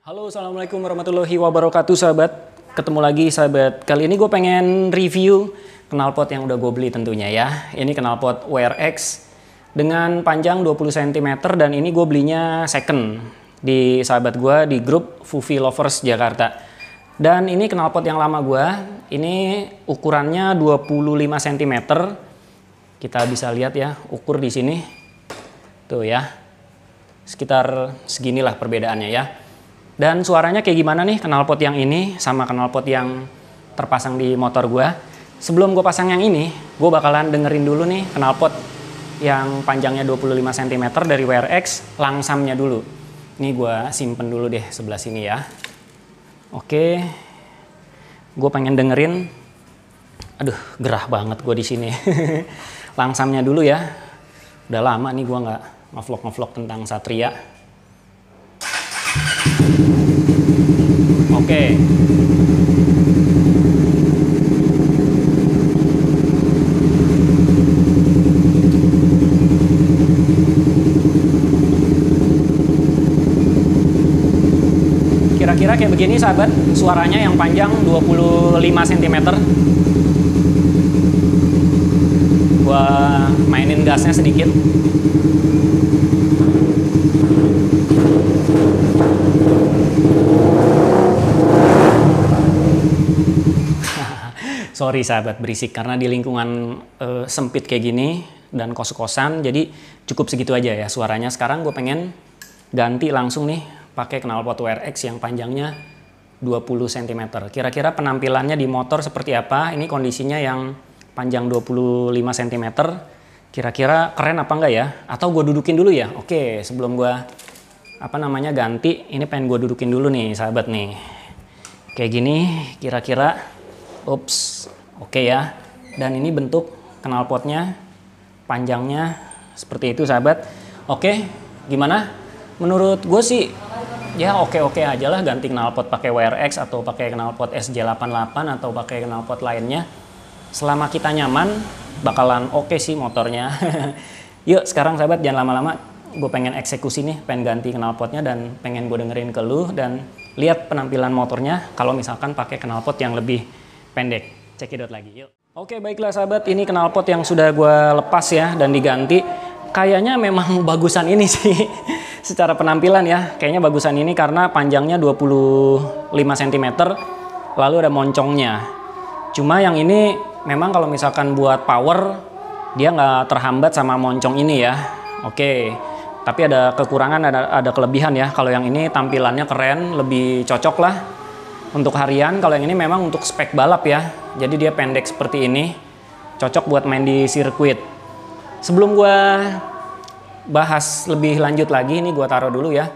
Halo, assalamualaikum warahmatullahi wabarakatuh, sahabat. Ketemu lagi, sahabat. Kali ini gue pengen review knalpot yang udah gue beli tentunya ya. Ini knalpot WRX dengan panjang 20 cm dan ini gue belinya second di sahabat gue di grup Fufi Lovers Jakarta. Dan ini knalpot yang lama gue. Ini ukurannya 25 cm. Kita bisa lihat ya, ukur di sini. Tuh ya. Sekitar seginilah perbedaannya ya. Dan suaranya kayak gimana nih knalpot yang ini sama knalpot yang terpasang di motor gue. Sebelum gue pasang yang ini, gue bakalan dengerin dulu nih knalpot yang panjangnya 25 cm dari WRX, langsamnya dulu. Ini gue simpen dulu deh sebelah sini ya. Oke, gue pengen dengerin. Aduh, gerah banget gue di sini. Langsamnya dulu ya. Udah lama nih gue nggak ngevlog tentang Satria. Oke. Kira-kira kayak begini, sahabat. Suaranya yang panjang 25 cm. Gua mainin gasnya sedikit. Sorry sahabat, berisik karena di lingkungan sempit kayak gini dan kos-kosan, jadi cukup segitu aja ya suaranya. Sekarang gue pengen ganti langsung nih pakai knalpot WRX yang panjangnya 20 cm. Kira-kira penampilannya di motor seperti apa? Ini kondisinya yang panjang 25 cm. Kira-kira keren apa enggak ya? Atau gue dudukin dulu ya? Oke, sebelum gue ganti, ini pengen gue dudukin dulu nih sahabat nih. Kayak gini kira-kira. Ups, oke ya. Dan ini bentuk knalpotnya, panjangnya seperti itu sahabat. Oke, gimana? Menurut gue sih ya oke-oke aja lah ganti knalpot pakai WRX atau pakai knalpot SJ88 atau pakai knalpot lainnya. Selama kita nyaman, bakalan oke sih motornya. Yuk sekarang sahabat jangan lama-lama. Gue pengen eksekusi nih, pengen ganti knalpotnya dan pengen gue dengerin ke lu dan lihat penampilan motornya kalau misalkan pakai knalpot yang lebih pendek. Cekidot lagi yuk. Oke, baiklah sahabat, ini knalpot yang sudah gue lepas ya dan diganti. Kayaknya memang bagusan ini sih secara penampilan ya. Kayaknya bagusan ini karena panjangnya 25 cm lalu ada moncongnya. Cuma yang ini memang kalau misalkan buat power dia nggak terhambat sama moncong ini ya. Oke, tapi ada kekurangan, ada kelebihan ya. Kalau yang ini tampilannya keren, lebih cocok lah untuk harian. Kalau yang ini memang untuk spek balap ya. Jadi dia pendek seperti ini. Cocok buat main di sirkuit. Sebelum gue bahas lebih lanjut lagi, ini gue taruh dulu ya.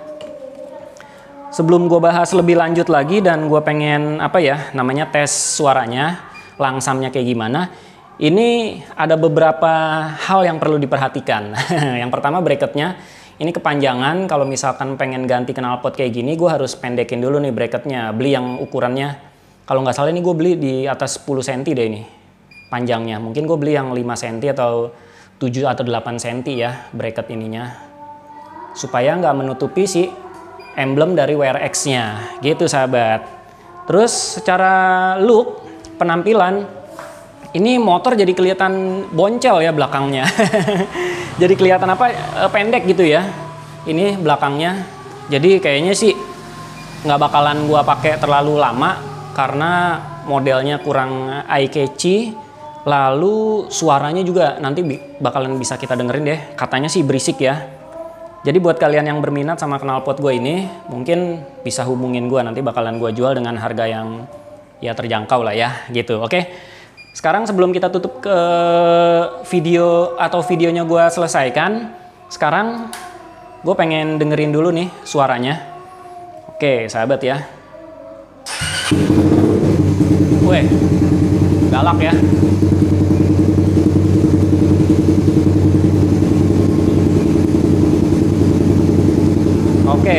Sebelum gue bahas lebih lanjut lagi dan gue pengen tes suaranya, langsamnya kayak gimana. Ini ada beberapa hal yang perlu diperhatikan. Yang pertama bracketnya. Ini kepanjangan, kalau misalkan pengen ganti knalpot kayak gini, gue harus pendekin dulu nih bracketnya. Beli yang ukurannya, kalau nggak salah ini gue beli di atas 10 cm deh ini panjangnya. Mungkin gue beli yang 5 cm atau 7 atau 8 cm ya bracket ininya. Supaya nggak menutupi si emblem dari WRX-nya. Gitu sahabat. Terus secara look, penampilan, ini motor jadi kelihatan boncel ya belakangnya. Jadi kelihatan pendek gitu ya. Ini belakangnya. Jadi kayaknya sih nggak bakalan gua pakai terlalu lama karena modelnya kurang eye-catchy. Lalu suaranya juga nanti bakalan bisa kita dengerin deh. Katanya sih berisik ya. Jadi buat kalian yang berminat sama knalpot gue ini, mungkin bisa hubungin gua, nanti bakalan gua jual dengan harga yang ya terjangkau lah ya gitu. Oke. Sekarang sebelum kita tutup ke video atau videonya gue selesaikan, sekarang gue pengen dengerin dulu nih suaranya. Oke sahabat ya. Weh, galak ya. Oke.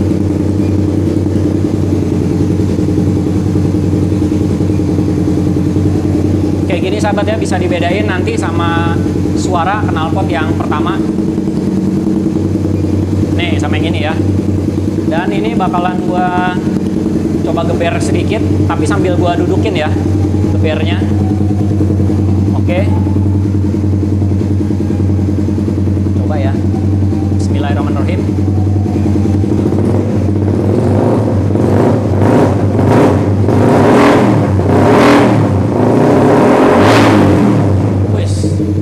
Kayak gini sahabat ya, bisa dibedain nanti sama suara knalpot yang pertama. Nih sama yang ini ya. Dan ini bakalan gua coba geber sedikit, tapi sambil gua dudukin ya gebernya. Oke. Coba ya. Bismillahirrahmanirrahim. Wis.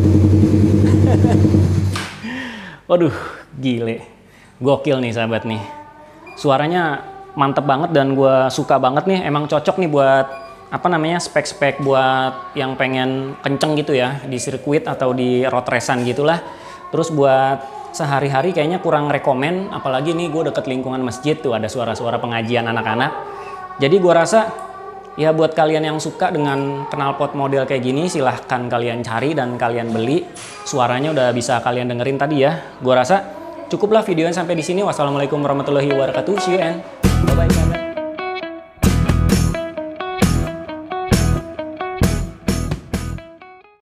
Waduh, gile. Gokil nih sahabat nih. Suaranya mantep banget dan gue suka banget nih. Emang cocok nih buat apa namanya spek-spek buat yang pengen kenceng gitu ya di sirkuit atau di road race-an gitulah. Terus buat sehari-hari kayaknya kurang rekomen. Apalagi nih gue deket lingkungan masjid tuh ada suara-suara pengajian anak-anak. Jadi gue rasa ya buat kalian yang suka dengan knalpot model kayak gini silahkan kalian cari dan kalian beli. Suaranya udah bisa kalian dengerin tadi ya. Gue rasa cukuplah videonya sampai di sini. Wassalamualaikum warahmatullahi wabarakatuh. See you and bye-bye.